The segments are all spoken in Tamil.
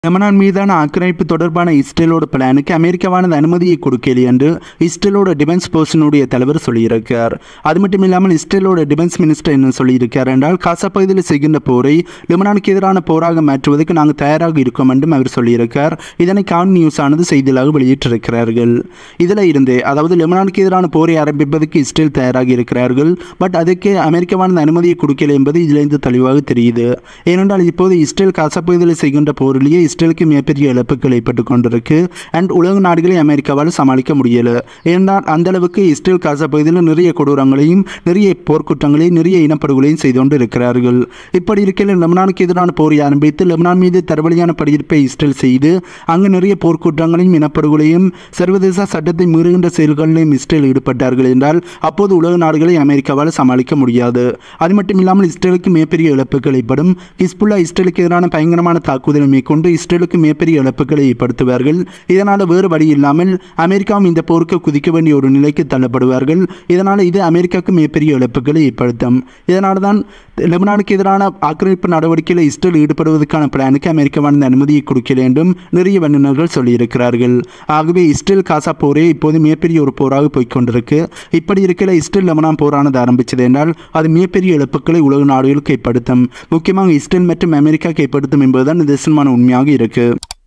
லெபனான் மீதான ஆக்கிரமிப்பு தொடர்பான இஸ்ரேலோட பிளானுக்கு அமெரிக்காவானது அனுமதியை கொடுக்கல என்று இஸ்ரேலோட டிஃபென்ஸ் பர்சனுடைய தலைவர் சொல்லியிருக்கார். அது மட்டும் இல்லாமல் இஸ்ரேலோட டிஃபென்ஸ் மினிஸ்டர் என்ன சொல்லியிருக்கார் என்றால், காசா பகுதியில் செய்கின்ற போரை லெபனானுக்கு எதிரான போராக மாற்றுவதற்கு நாங்கள் தயாராக இருக்கோம் என்றும் அவர் சொல்லியிருக்கார். இதனை கான் நியூஸ் ஆனது செய்தியாக வெளியிட்டிருக்கிறார்கள். இதில் இருந்து அதாவது லெபனானுக்கு எதிரான போரை ஆரம்பிப்பதற்கு இஸ்ரேல் தயாராக இருக்கிறார்கள். பட் அதுக்கு அமெரிக்காவானது அனுமதியை கொடுக்கல என்பது இதிலிருந்து தெளிவாக தெரியுது. ஏனென்றால் இப்போது இஸ்ரேல் காசா பகுதியில் செய்கின்ற போரிலேயே இஸ்ரேலுக்கு மிகப்பெரிய இழப்புகள் ஏற்பட்டு கொண்டிருக்கு. அண்ட் உலக நாடுகளை அமெரிக்காவால் சமாளிக்க முடியல. ஏனென்றால் அந்த அளவுக்கு இஸ்ரேல் காசா பகுதியில் நிறைய கொடூரங்களையும் நிறைய போர்க்குற்றங்களையும் நிறைய இனப்படுகொலையும் செய்து கொண்டு இருக்கிறார்கள். இப்படி இருக்கையில் லெபனானுக்கு எதிரான போரை ஆரம்பித்து லெபனான் மீது தரவழியான படையெடுப்பை இஸ்ரேல் செய்து அங்கு நிறைய போர்க்குற்றங்களையும் இனப்படுகொலையும் சர்வதேச சட்டத்தை மீறுகின்ற செயல்களிலும் இஸ்ரேல் ஈடுபட்டார்கள் என்றால் அப்போது உலக நாடுகளை அமெரிக்காவால் சமாளிக்க முடியாது. அது மட்டும் இல்லாமல் இஸ்ரேலுக்கு மிகப்பெரிய இழப்புகள் ஏற்படும். ஹிஸ்புல்லா இஸ்ரேலுக்கு எதிரான பயங்கரமான தாக்குதலை மேற்கொண்டு இஸ்ரேலுக்கு மிகப்பெரிய இழப்புகளை ஏற்படுத்துவார்கள். இதனால் வேறு வழி இல்லாமல் அமெரிக்காவும் இந்த போருக்கு குதிக்க வேண்டிய ஒரு நிலைக்கு தள்ளப்படுவார்கள். இதனால் இது அமெரிக்காவுக்கு மிகப்பெரிய இழப்புகளை ஏற்படுத்தும். இதனால் தான் லெபனானுக்கு எதிரான ஆக்கிரமிப்பு நடவடிக்கையில் இஸ்ரேல் ஈடுபடுவதற்கான பிளானுக்கு அமெரிக்காவானது அனுமதியை கொடுக்கல என்றும் நிறைய வல்லுநர்கள் சொல்லியிருக்கிறார்கள். ஆகவே இஸ்ரேல் காசா போரே இப்போது மிகப்பெரிய ஒரு போராக போய்கொண்டிருக்கு. இப்படி இருக்கிற இஸ்ரேல் லெபனான் போரானது ஆரம்பித்தது என்றால் அது மிகப்பெரிய இழப்புகளை உலக நாடுகளுக்கு ஏற்படுத்தும். முக்கியமாக இஸ்ரேல் மற்றும் அமெரிக்காவுக்கு ஏற்படுத்தும் என்பதுதான் நிதர்சனமான உண்மையாக இருக்கு.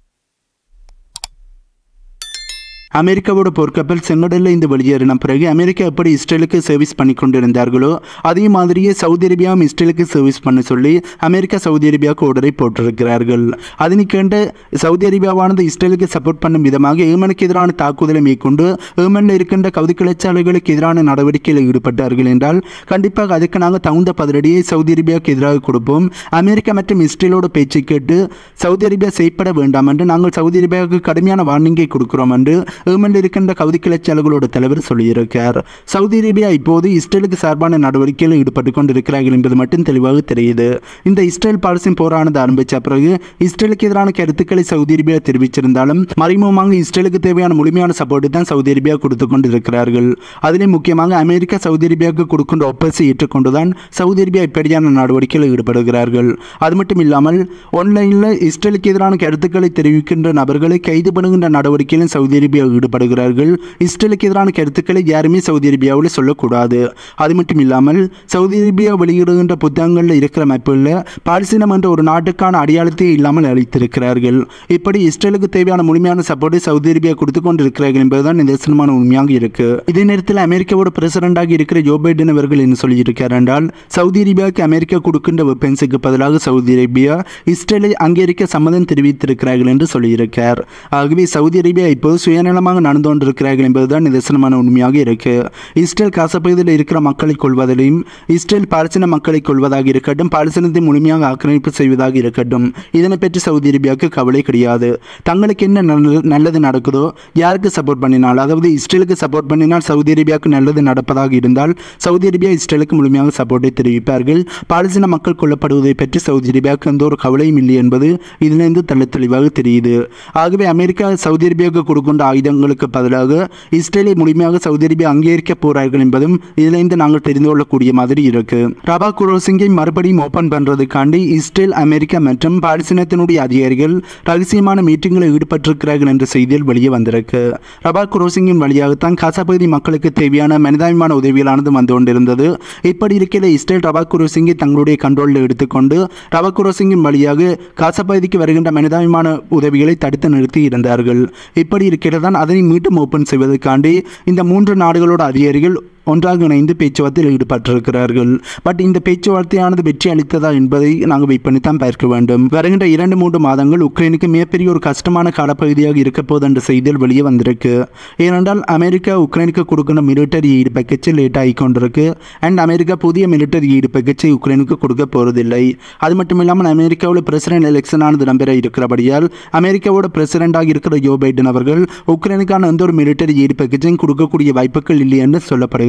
அமெரிக்காவோட போர்க்கப்பல் செங்கடலில் இருந்து வெளியேறின பிறகு அமெரிக்கா எப்படி இஸ்ரேலுக்கு சர்வீஸ் பண்ணி கொண்டிருந்தார்களோ அதே மாதிரியே சவுதி அரேபியாவும் இஸ்ரேலுக்கு சர்வீஸ் பண்ண சொல்லி அமெரிக்கா சவுதி அரேபியாவுக்கு ஆர்டரை போட்டிருக்கிறார்கள். அதனை கண்டு சவுதி அரேபியாவானது இஸ்ரேலுக்கு சப்போர்ட் பண்ணும் விதமாக ஏமனுக்கு எதிரான தாக்குதலை மேற்கொண்டு ஏமனில் இருக்கின்ற கவுதி கிளர்ச்சியாளர்களுக்கு எதிரான நடவடிக்கையில் ஈடுபட்டார்கள் என்றால் கண்டிப்பாக அதுக்கு நாங்கள் தகுந்த பதிலடியை சவுதி அரேபியாவுக்கு எதிராக கொடுப்போம். அமெரிக்கா மற்றும் இஸ்ரேலோட பேச்சை கேட்டு சவுதி அரேபியா செய்யப்பட வேண்டாம் என்று நாங்கள் சவுதி அரேபியாவுக்கு கடுமையான வார்னிங்கை கொடுக்கிறோம் என்று ஏமனில் இருக்கின்ற கவுதி கிளர்ச்சியாளர்களோட தலைவர் சொல்லியிருக்கார். சவுதி அரேபியா இப்போது இஸ்ரேலுக்கு சார்பான நடவடிக்கையில் ஈடுபட்டு கொண்டிருக்கிறார்கள் என்பது மட்டும் தெளிவாக தெரியுது. இந்த இஸ்ரேல் பாலஸ்தீன் போரானது ஆரம்பித்த பிறகு இஸ்ரேலுக்கு எதிரான கருத்துக்களை சவுதி அரேபியா தெரிவிச்சிருந்தாலும் மறைமுகமாக இஸ்ரேலுக்கு தேவையான முழுமையான சப்போர்ட் தான் சவுதி அரேபியா கொடுத்து கொண்டிருக்கிறார்கள். அதிலே முக்கியமாக அமெரிக்கா சவுதி அரேபியாவுக்கு கொடுக்கின்ற ஒப்பந்தத்தை ஏற்றுக்கொண்டுதான் சவுதி அரேபியா இப்படியான நடவடிக்கையில் ஈடுபடுகிறார்கள். அது மட்டும் இல்லாமல் ஆன்லைனில் இஸ்ரேலுக்கு எதிரான கருத்துக்களை தெரிவிக்கின்ற நபர்களை கைது பண்ணுகின்ற நடவடிக்கையிலும் சவுதி அரேபியா ஈடுபடுகிறார்கள். இஸ்ரேலுக்கு எதிரான கருத்துக்களை யாருமே சவுதி அரேபியாவில் சொல்லக்கூடாது. அது மட்டும் இல்லாமல் சவுதி அரேபியா வெளியிடுகின்ற புத்தகங்களில் இருக்கிற அமைப்பில் பாலஸ்தீனம் என்ற ஒரு நாட்டுக்கான அடையாளத்தை இல்லாமல் அளித்திருக்கிறார்கள். இப்படி இஸ்ரேலுக்கு தேவையான முழுமையான சப்போர்ட்டை சவுதி அரேபியா கொடுத்து கொண்டிருக்கிறார்கள் என்பதுதான் நிதர்சனமான உண்மையாக இருக்கு. இதே நேரத்தில் அமெரிக்காவோட பிரசிடண்டாக இருக்கிற ஜோ பைடன் அவர்கள் என்ன சொல்லியிருக்கிறார் என்றால், சவுதி அரேபியாவுக்கு அமெரிக்கா கொடுக்கின்ற வெப்பன்ஸுக்கு பதிலாக சவுதி அரேபியா இஸ்ரேலை அங்கீகரிக்க சம்மதம் தெரிவித்திருக்கிறார்கள் என்று சொல்லியிருக்கார். ஆகவே சவுதி அரேபியா இப்போது சுயநலமாக நடந்து கொண்டிருக்கிறார்கள் என்பதுதான் நிதர்சனமான உண்மையாக இருக்கு. இஸ்ரேல் காசா பகுதியில் இருக்கிற மக்களை கொள்வதிலையும் இஸ்ரேல் பாலஸ்தீன மக்களை கொள்வதாக இருக்கட்டும், பாலஸ்தீனத்தை முழுமையாக ஆக்கிரமிப்பு செய்வதாக இருக்கட்டும், இதனை பற்றி சவுதி அரேபியாவுக்கு கவலை கிடையாது. தங்களுக்கு என்ன நல்லது நடக்குதோ, யாருக்கு சப்போர்ட் பண்ணினால், அதாவது இஸ்ரேலுக்கு சப்போர்ட் பண்ணினால் சவுதி அரேபியாவுக்கு நல்லது நடப்பதாக இருந்தால் சவுதி அரேபியா இஸ்ரேலுக்கு முழுமையாக சப்போர்ட்டை தெரிவிப்பார்கள். பாலஸ்தீன மக்கள் கொல்லப்படுவதை பற்றி சவுதி அரேபியாவுக்கு எந்த ஒரு கவலையும் இல்லை என்பது இதிலிருந்து தெளிவாக தெரியுது. ஆகவே அமெரிக்கா சவுதி அரேபியாவுக்கு கொடுக்கின்ற ஆயுதங்களுக்கு பதிலாக இஸ்ரேலை முழுமையாக சவுதி அரேபியா அங்கீகரிக்க போறார்கள் என்பதும் இதிலிருந்து நாங்கள் தெரிந்து கொள்ளக்கூடிய மாதிரி இருக்கு. ரபா குரோசிங்கை மறுபடியும் ஓபன் பண்றதுக்காண்டி இஸ்ரேல், அமெரிக்கா மற்றும் பாலஸ்தீனத்தினுடைய அதிகாரிகள் ரகசியமான மீட்டிங்கில் ஈடுபட்டிருக்கிறார்கள் என்ற செய்தியில் வெளியே வந்திருக்கு. ரபா குரோசிங்கின் வழியாகத்தான் காசா பகுதி மக்களுக்கு தேவையான மனிதாபிமான உதவிகளானது வந்து கொண்டிருந்தது. இப்படி இருக்கிற இஸ்ரேல் ரபா குரோசிங்கை தங்களுடைய கண்ட்ரோலில் எடுத்துக்கொண்டு ரபா குரோசிங்கின் வழியாக காசா பகுதிக்கு வருகின்ற மனிதாபிமான உதவிகளை தடுத்து நிறுத்தி இருந்தார்கள். இப்படி இருக்கிறதான் அதனை மீண்டும் ஓபன் செய்வதற்காண்டி இந்த 3 நாடுகளோட அதிகாரிகள் ஒன்றாக இணைந்து பேச்சுவார்த்தையில் ஈடுபட்டிருக்கிறார்கள். பட் இந்த பேச்சுவார்த்தையானது வெற்றி அளித்ததா என்பதை நாங்கள் வெயிட் பண்ணித்தான் பார்க்க வேண்டும். வருகின்ற 2-3 மாதங்கள் உக்ரைனுக்கு மிகப்பெரிய ஒரு கஷ்டமான காலப்பகுதியாக இருக்க போது என்ற செய்தியில் வெளியே வந்திருக்கு. ஏனென்றால் அமெரிக்கா உக்ரைனுக்கு கொடுக்கிற மிலிட்டரி எய்டு பேக்கேஜ் லேட் ஆகி கொண்டிருக்கு. அண்ட் அமெரிக்கா புதிய மிலிட்டரி எய்டு பேக்கேஜை உக்ரைனுக்கு கொடுக்க போவதில்லை. அது மட்டும் இல்லாமல் அமெரிக்காவில் பிரசிடென்ட் எலெக்ஷன் ஆனது நம்பெற இருக்கிறபடியால் அமெரிக்காவோட பிரசிடென்டாக இருக்கிற ஜோ பைடன் அவர்கள் உக்ரைனுக்கான எந்த ஒரு மிலிட்டரி எய்டு பேக்கேஜையும் கொடுக்கக்கூடிய வாய்ப்புகள் இல்லை என்று சொல்லப்படுகிறது.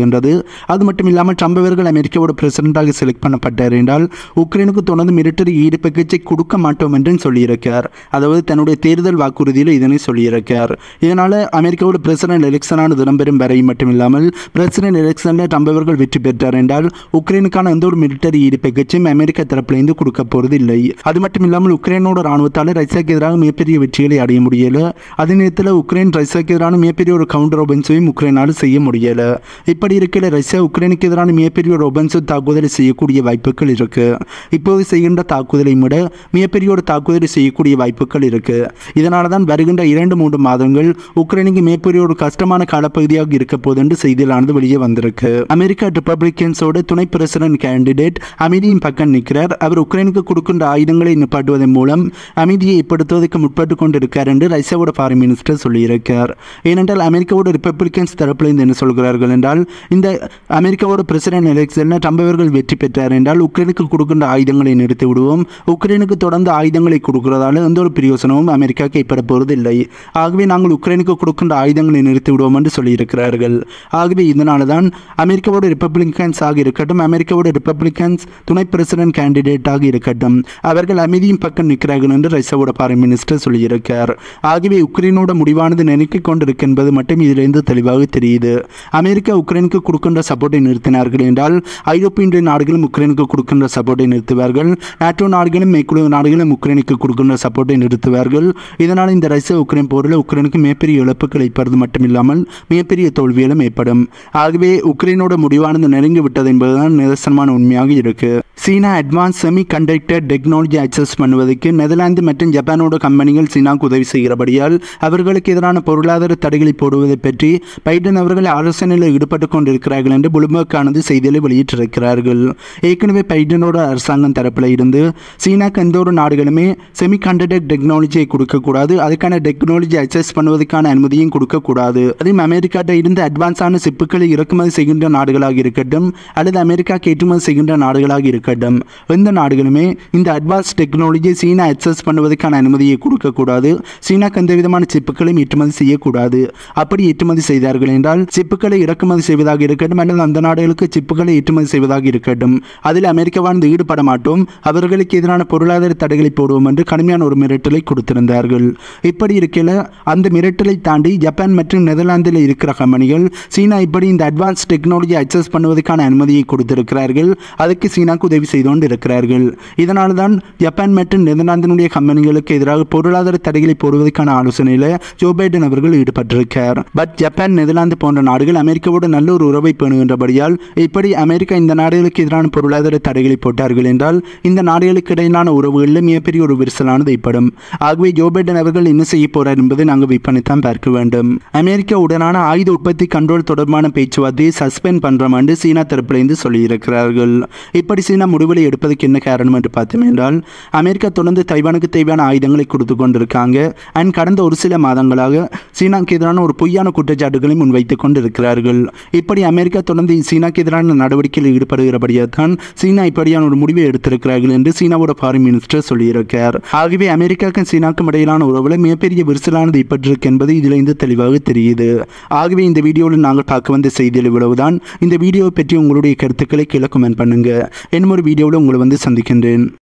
சொல்லப்படுகின்றது. அது மட்டும் இல்லாமல் ட்ரம்ப் அவர்கள் அமெரிக்காவோட பிரசிடென்டாக செலக்ட் பண்ணப்பட்டார் என்றால் உக்ரைனுக்கு தொடர்ந்து மிலிட்டரி ஈடுபயிற்சி கொடுக்க மாட்டோம் என்று சொல்லியிருக்கார். அதாவது தன்னுடைய தேர்தல் வாக்குறுதியில் இதனை சொல்லியிருக்கார். இதனால் அமெரிக்காவோட பிரசிடென்ட் எலெக்ஷனான இடம்பெறும் வரை மட்டும் இல்லாமல் பிரசிடென்ட் எலெக்ஷனில் ட்ரம்ப் அவர்கள் வெற்றி பெற்றார் என்றால் உக்ரைனுக்கான எந்த ஒரு மிலிட்டரி ஈடுபயிற்சியும் அமெரிக்கா தரப்பிலிருந்து கொடுக்க போறது இல்லை. அது மட்டும் இல்லாமல் உக்ரைனோட ராணுவத்தால் ரஷ்யாவுக்கு எதிராக மிகப்பெரிய வெற்றிகளை அடைய முடியல. அதே நேரத்தில் உக்ரைன் ரஷ்யாவுக்கு எதிரான மிகப்பெரிய ஒரு கவுண்டர் ஒபென்சிவையும் உக்ரைனால் செய்ய முடியல. இப்படி இருக்கிற ரஷ்யா உக்ரைனுக்கு எதிரான மிகப்பெரிய ஒரு ஒபென்சிவ் தாக்குதலை செய்யக்கூடிய வாய்ப்புகள் இருக்கு. இப்போது செய்கின்ற தாக்குதலை விட மிகப்பெரிய ஒரு தாக்குதலை செய்யக்கூடிய வாய்ப்புகள் இருக்கு. இதனால தான் வருகின்ற 2-3 மாதங்கள் உக்ரைனுக்கு மிகப்பெரிய ஒரு கஷ்டமான காலப்பகுதியாக இருக்க போது என்று செய்தியானது வெளியே வந்திருக்கு. அமெரிக்கா ரிப்பப்ளிகன்ஸோட துணை பிரசிடென்ட் கேண்டிடேட் அமைதியின் பக்கம் நிற்கிறார். அவர் உக்ரைனுக்கு கொடுக்கின்ற ஆயுதங்களை நிப்பாட்டுவதன் மூலம் அமைதியை ஏற்படுத்துவதற்கு முற்பட்டு கொண்டிருக்கார் என்று ரஷ்யாவோட ஃபாரின் மினிஸ்டர் சொல்லியிருக்கார். ஏனென்றால் அமெரிக்காவோட ரிப்பப்ளிகன்ஸ் தரப்பிலிருந்து என்ன சொல்கிறார்கள் என்றால் இந்த அமெரிக்காவோட பிரசிடென்ட் எலெக்ஷனில் ட்ரம்ப் அவர்கள் வெற்றி பெற்றார் என்றால் உக்ரைனுக்கு கொடுக்கின்ற ஆயுதங்களை நிறுத்தி விடுவோம். உக்ரைனுக்கு தொடர்ந்து ஆயுதங்களை கொடுக்கிறதால எந்த ஒரு பிரயோசனமும் அமெரிக்காவுக்கு ஏற்பட போவது இல்லை. ஆகவே நாங்கள் உக்ரைனுக்கு கொடுக்கின்ற ஆயுதங்களை நிறுத்தி விடுவோம் என்று சொல்லியிருக்கிறார்கள். ஆகவே இதனால தான் அமெரிக்காவோட ரிப்பப்ளிகன்ஸ் ஆக இருக்கட்டும், அமெரிக்காவோட ரிப்பப்ளிகன்ஸ் துணை பிரசிடென்ட் கேண்டிடேட்டாக இருக்கட்டும், அவர்கள் அமைதியின் பக்கம் நிற்கிறார்கள் என்று ரஷ்யாவோட ஃபாரின் மினிஸ்டர் சொல்லியிருக்கார். ஆகவே உக்ரைனோட முடிவானது நினைக்கிக் கொண்டிருக்கு என்பது மட்டும் இதிலிருந்து தெளிவாக தெரியுது. அமெரிக்கா உக்ரைனுக்கு கொடுக்கின்ற சப்போர்ட்டை நிறுத்தினார்கள் என்றால் ஐரோப்பிய நாடுகளும் உக்ரைனுக்கு கொடுக்கின்ற சப்போர்ட்டை நிறுத்துவார்கள். நாட்டோ நாடுகளும் மேற்குழு நாடுகளும் உக்ரைனுக்கு கொடுக்கின்ற சப்போர்ட்டை நிறுத்துவார்கள். இதனால் இந்த ரஷ்யா உக்ரைன் போரில் உக்ரைனுக்கு மிகப்பெரிய இழப்புகள் ஏற்படுவது மட்டுமில்லாமல் மிகப்பெரிய தோல்விகளும் ஏற்படும். ஆகவே உக்ரைனோட முடிவானது நெருங்கி விட்டது என்பதுதான் நிதர்சனமான உண்மையாக இருக்கு. சீனா advance semiconductor technology access பண்ணுவதற்கு நெதர்லாந்து மற்றும் ஜப்பானோட கம்பெனிகள் சீனாவுக்கு உதவி செய்கிறபடியால் அவர்களுக்கு எதிரான பொருளாதார தடைகளை போடுவதை பற்றி பைடன் அவர்கள் ஆலோசனையில் ஈடுபட்டுக் கொண்டிருக்கிறார்கள் என்று புளும்பர்கானது செய்திகளை வெளியிட்டிருக்கிறார்கள். ஏற்கனவே பைடனோட அரசாங்கம் தரப்பில் இருந்து சீனாக்கு எந்த ஒரு நாடுகளுமே செமி கண்டக்டர் டெக்னாலஜியை கொடுக்கக்கூடாது, அதுக்கான டெக்னாலஜி அக்சஸ் பண்ணுவதற்கான அனுமதியும் கொடுக்கக்கூடாது. அதையும் அமெரிக்காட்ட இருந்து அட்வான்ஸான சிப்புகளை இறக்குமதி செய்கின்ற நாடுகளாக இருக்கட்டும் அல்லது அமெரிக்காவுக்கு ஏற்றுமதி செய்கின்ற நாடுகளாக இருக்கட்டும், எந்த நாடுகளுமே இந்த அட்வான்ஸ் டெக்னாலஜி சீனா அக்சஸ் பண்ணுவதற்கான அனுமதியை கொடுக்கக்கூடாது. சீனாக்கு எந்த விதமான சிப்புகளையும் ஏற்றுமதி செய்யக்கூடாது. அப்படி ஏற்றுமதி செய்தார்கள் என்றால் சிப்புகளை இறக்குமதி செய்வதாக இருக்கட்டும் அல்லது அந்த நாடுகளுக்கு சிப்புகளை ஏற்றுமதி செய்வதாக இருக்கட்டும், அதில் அமெரிக்காவானது ஈடுபட மாட்டோம், அவர்களுக்கு எதிரான பொருளாதார தடைகளை போடுவோம் என்று கடுமையான ஒரு மிரட்டலை கொடுத்திருந்தார்கள். இப்படி இருக்கையில் அந்த மிரட்டலை தாண்டி ஜப்பான் மற்றும் நெதர்லாந்தில் இருக்கிற கம்பெனிகள் சீனா இப்படி இந்த அட்வான்ஸ் டெக்னாலஜி அக்சஸ் பண்ணுவதற்கான அனுமதியை கொடுத்திருக்கிறார்கள். அதுக்கு சீனாக்கு உதவி செய்து கொண்டு இருக்கிறார்கள். இதனால் தான் ஜப்பான் மற்றும் நெதர்லாந்தினுடைய கம்பெனிகளுக்கு எதிராக பொருளாதார தடைகளை போடுவதற்கான ஆலோசனையில் ஜோ பைடன் அவர்கள் ஈடுபட்டிருக்கார். பட் ஜப்பான், நெதர்லாந்து போன்ற நாடுகள் அமெரிக்காவோட நல்ல ஒரு உறவை பேணுகின்றபடியால் இப்படி அமெரிக்கா இந்த நாடுகளுக்கு எதிரான பொருளாதார தடைகளை போட்டார்கள் என்றால் இந்த நாடுகளுக்கு இடையிலான உறவுகளில் மிகப்பெரிய ஒரு விரிசலானது ஏற்படும். ஆகவே ஜோ பைடன் அவர்கள் என்ன செய்ய போறார் என்பதை நாங்கள் விற்பனைத்தான் பார்க்க வேண்டும். அமெரிக்கா உடனான ஆயுத உற்பத்தி கண்ட்ரோல் தொடர்பான பேச்சுவார்த்தையை சஸ்பெண்ட் பண்றோம் என்று சீனா தரப்பிலிருந்து சொல்லியிருக்கிறார்கள். இப்படி சீனா முடிவுகளை எடுப்பதற்கு என்ன காரணம் என்று பார்த்தோம் என்றால் அமெரிக்கா தொடர்ந்து தைவானுக்கு தேவையான ஆயுதங்களை கொடுத்து கொண்டிருக்காங்க. அண்ட் கடந்த ஒரு சில மாதங்களாக சீனாக்கு எதிரான ஒரு பொய்யான குற்றச்சாட்டுகளை முன்வைத்துக் கொண்டிருக்கிறார்கள். இப்படி அமெரிக்கா தொடர்ந்து சீனாக்கு எதிரான நடவடிக்கையில் ஈடுபடுகிறபடியாக தான் சீனா இப்படியான ஒரு முடிவை எடுத்திருக்கிறார்கள் என்று சீனாவோட ஃபாரின் மினிஸ்டர் சொல்லியிருக்கார். ஆகவே அமெரிக்காவுக்கும் சீனாவுக்கும் இடையிலான உறவுல மிகப்பெரிய விரிசலானது ஏற்பட்டிருக்கு என்பது இதிலிருந்து தெளிவாக தெரியுது. ஆகவே இந்த வீடியோவில் நாங்கள் பார்க்க வந்த செய்தியில் இவ்வளவுதான். இந்த வீடியோவை பற்றி உங்களுடைய கருத்துக்களை கீழே கமெண்ட் பண்ணுங்க. இன்னும் ஒரு வீடியோவில் உங்களை சந்திக்கின்றேன்.